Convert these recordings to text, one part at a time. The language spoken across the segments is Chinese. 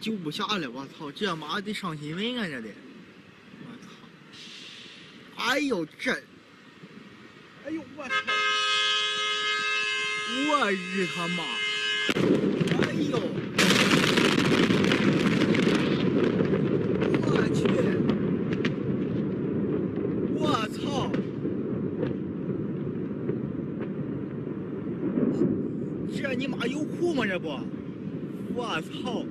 救不下了，我操！这妈得上新闻啊，这得！我操！哎呦这！哎呦我操！我日他妈！哎呦！我去！我操！这你妈有库吗？这不？我操！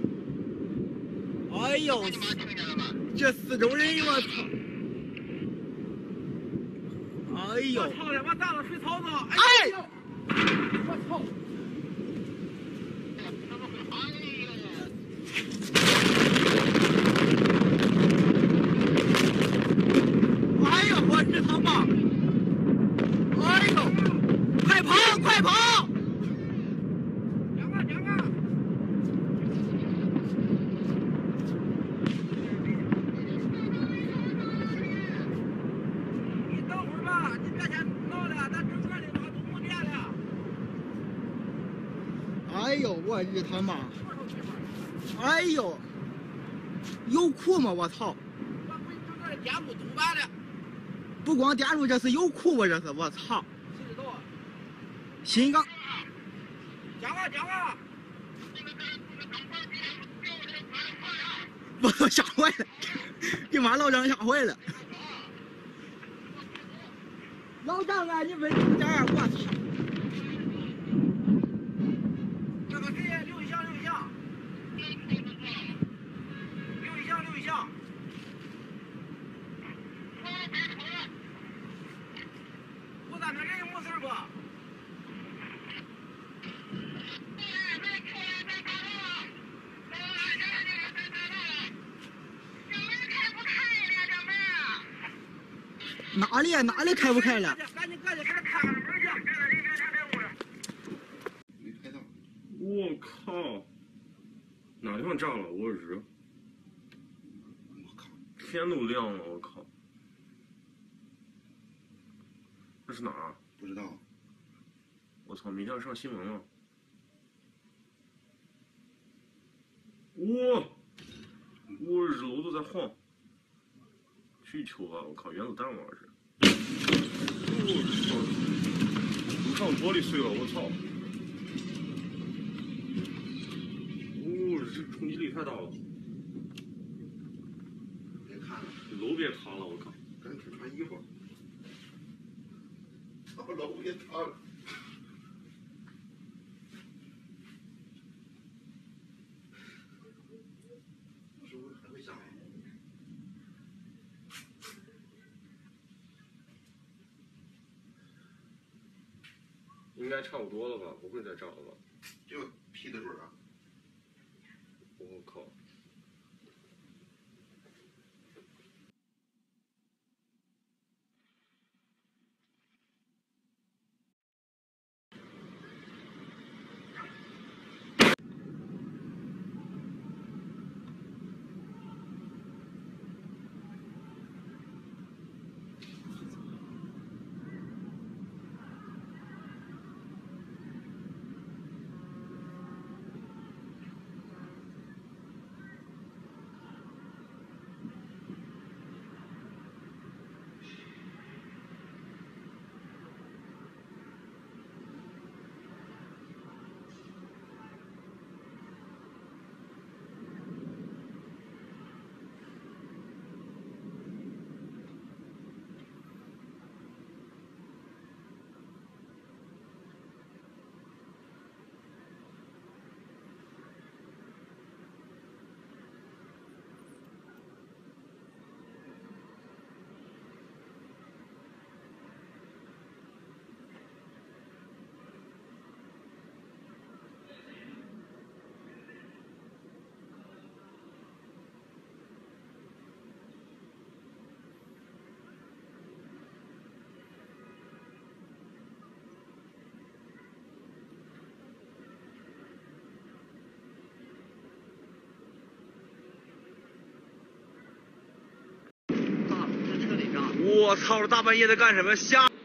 哎呦！这四周人，我操！哎呦！ 我操他妈大了水槽子！哎呦！我操！ 哎呦！我日他妈！哎呦！快跑！快跑！哎呦，我日他妈！哎呦，有库吗？我操！ 电路堵完了， 不光电路，这是有库啊！这是我操！新港。 讲啊！ 我都吓坏了，给妈老张吓坏了。老张啊，你稳住点儿！我操！ 那个谁，刘一翔，我咱这人有没事不？ 哪里开不开了？ 赶紧看看门去！ 我靠！哪地方炸了？我日！我靠！天都亮了！我靠！这是哪儿？ 不知道。 我操！明天要上新闻了。我日，楼都在晃。需求啊！我靠，原子弹吗？这是！我操！楼上玻璃碎了！我操！这冲击力太大了！ 别看了， 楼别塌了！我靠！ 赶紧穿衣服。楼别塌了。是不是还会下？ 应该差不多了吧？不会再炸了吧？ 就批的准啊！ 我靠！ 我操！这大半夜的干什么？瞎！